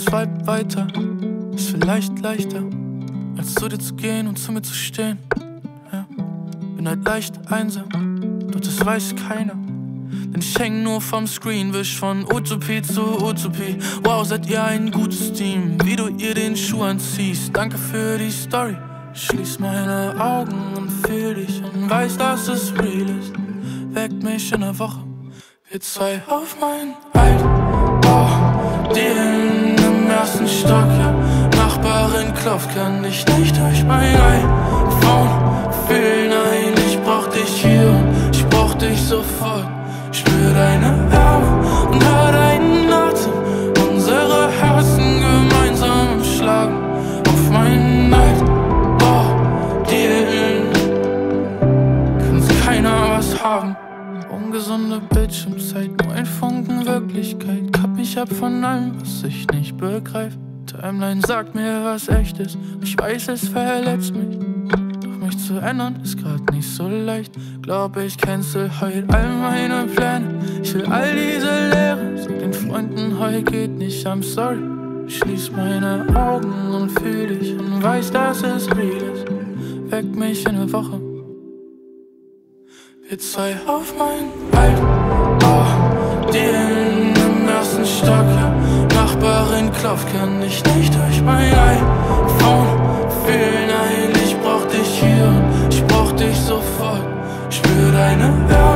Vibe weiter. Ist vielleicht leichter, als zu dir zu gehen und zu mir zu stehen. Ja. Bin halt leicht einsam, doch das weiß keiner. Denn ich häng nur vom Screen, wisch von Utopie zu Utopie. Wow, seid ihr ein gutes Team, wie du ihr den Schuh anziehst. Danke für die Story. Schließ meine Augen und fühl dich und weiß, dass es real ist. Weckt mich in der Woche, wir zwei auf mein Altbau. Dealen im ersten Stock, ja. Nachbarin klopft, kann dich nicht durch mein iPhone fühlen. Nein, ich brauch dich hier und ich brauch dich sofort. Spür deine Wärme und hör deinen Atem. Unsere Herzen gemeinsam im Schlagen auf meinen Altbau. Dealen kann's keiner was haben. Ungesunde Bildschirmzeit, nur ein Funken Wirklichkeit. Kapp mich ab von allem, was ich nicht begreif. Timeline sagt mir, was echt ist. Ich weiß, es verletzt mich. Doch mich zu ändern ist grad nicht so leicht. Glaub, ich cancel heute all meine Pläne. Ich will all diese Leere. Sag den Freunden, heute geht nicht, I'm sorry. Schließ meine Augen und fühl dich und weiß, dass es real ist. Weck mich in der Woche. Wir zwei auf mein Altbau. Dealen im ersten Stock, ja. Nachbarin klopft, kann ich nicht durch mein iPhone fühlen. Nein, ich brauch dich hier und ich brauch dich sofort. Spür deine Wärme